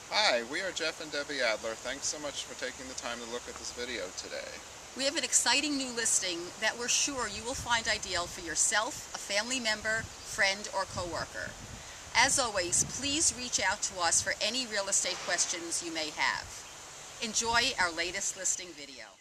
Hi, we are Jeff and Debbie Adler. Thanks so much for taking the time to look at this video today. We have an exciting new listing that we're sure you will find ideal for yourself, a family member, friend, or coworker. As always, please reach out to us for any real estate questions you may have. Enjoy our latest listing video.